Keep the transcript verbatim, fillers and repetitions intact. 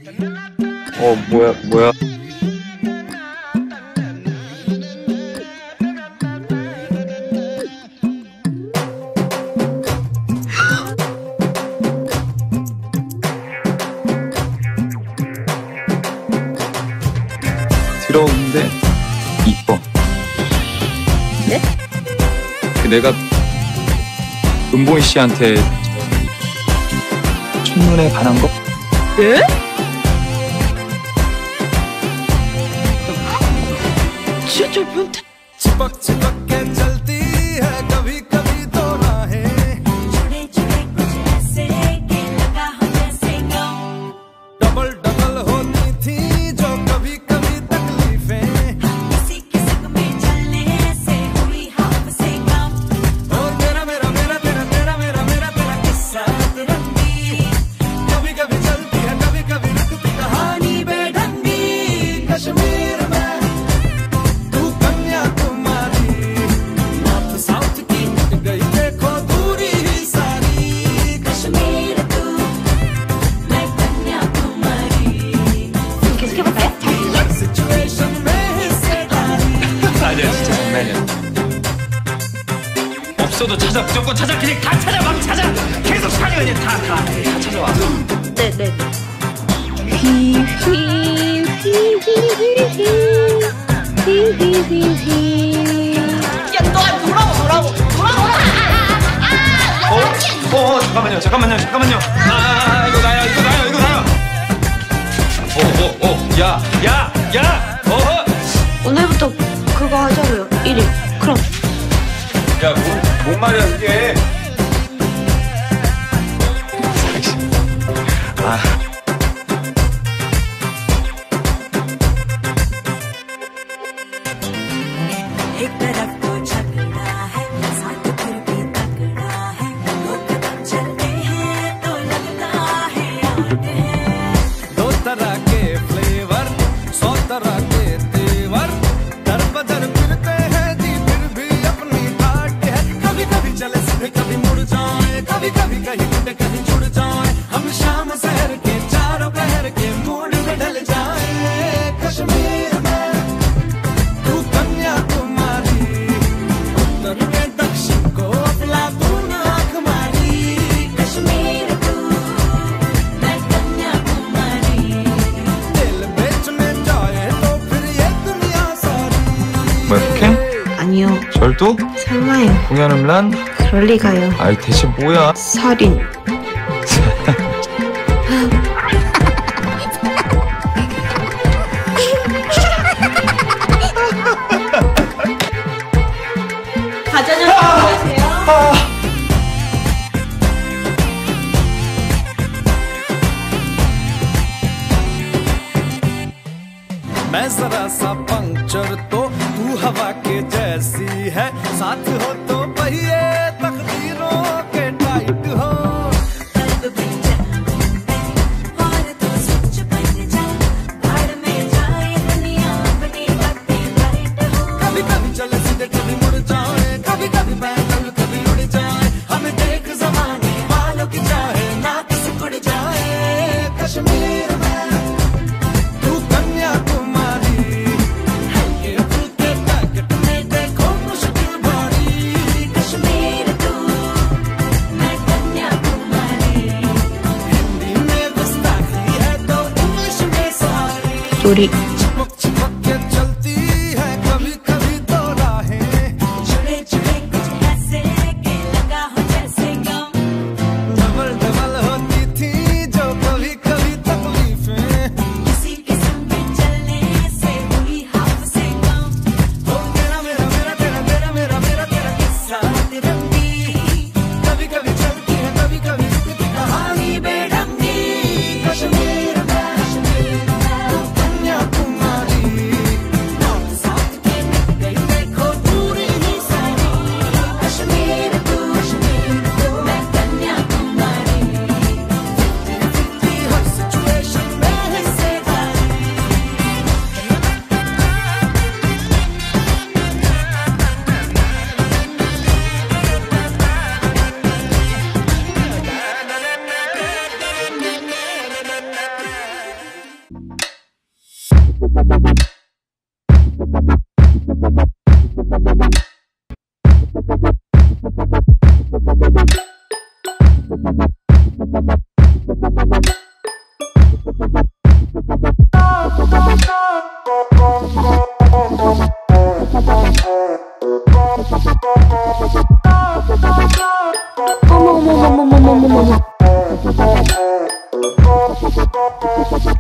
어, 뭐야, 뭐야. 들어오는데 이뻐. 네? 그 내가 은보이 씨한테 첫눈에 반한 거? 네? 진짜 변태. चिपक चिपक के चलती है कभी कभी तो राहें जुड़े जुड़े कुछ ऐसे कि लगा हो जैसे गाँव डबल डबल होती थी जो कभी कभी तकलीफें किसी किसी में चलने से हुई हमसे कम और मेरा मेरा मेरा तेरा तेरा मेरा मेरा तेरा किस्सा रंगी कभी कभी चलती है कभी कभी रुकती कहानी बेढंगी कश्मीर में तू कन्याकुमारी नॉर्थ साउथ की गई देखो दूरी ही सारी कश्मीर तू मैं कन्याकुमारी 계속해볼까요? सिचुएशन में हिस्सेदारी 아니야, 진짜 장난이야. 없어도 찾아, 무조건 찾아. 그냥 다 찾아, 막 찾아. 계속 찾아, 그냥 다, 다. 다 찾아와. 네네. 휘휘휘휘휘휘휘휘휘. 야, 너 뭐라고 뭐라고 뭐라고? 어? 어, 잠깐만요, 잠깐만요, 잠깐만요. 아, 이거 나야, 이거 나야, 이거 나야. 어, 어, 어, 야, 야, 야, 어, 오늘부터 그거 하자고요. 일 위. 그럼. 야, 뭔, 뭔 말이야, 이게. 아, एक तरफ तो झगड़ा है साथ फिर भी तगड़ा है दो कदम चलते हैं तो लगता है आगे है दो तरह के फ्लेवर सौ तरह के तेवर दर बदर फिरते हैं जी फिर भी अपनी ठाट है कभी कभी चले सीधे कभी मुड़ जाए कभी कभी कहीं टूटे कहीं जुड़ जाए हम शाम शहर के चारों पहर के मूड में ढल जाए कश्मीर में तू कन्याकुमारी उत्तर में दक्षिण को अफलातून आंख मारी कश्मीर तू मैं कन्याकुमारी दिल बेचने जाए तो फिर ये दुनिया सारी 뭐야, 폭행? 아니요. 절도? 설마요. 공연 음란? 그럴 리가요. 아이, 대체 뭐야? 살인. 가자녀 안녕하세요. मैं जरा सा पंक्चर तो तू हवा के जैसी है साथ हो तो पहिए तकदीरों के टाइट हो कल्ब बन जा और तू स्विच बन जा भाड़ में जाए दुनिया अपनी बातें लाइट हो कभी कभी चले सीधे कभी मुड़ जाए कभी कभी बैठल कभी उड़ जाए हमें देख जमाने वालों की चाहे ना किसी उड़ जाए कश्मीर में तू कन्याकुमारी हल्के फुल्के पैकेट में देखो मुश्किल बड़ी कश्मीर तू मैं कन्याकुमारी हिंदी में गुस्ताखी है तो इंग्लिश में सारी 우리 चिपक चिपक के चलती है कभी कभी तो राहें जुड़े जुड़े कुछ ऐसे कि लगा हो जैसे गम डबल डबल होती थी जो कभी कभी तकलीफें किसी किस्म में चलने से हुई हमसे कम हो मेरा मेरा मेरा तेरा तेरा मेरा मेरा तेरा किस्सा रंगी कभी कभी चलती है कभी कभी रुकती कहानी बेढंगी कश्मीर में कन्याकुमारी 어머 어머 어머 어머 어머 어머.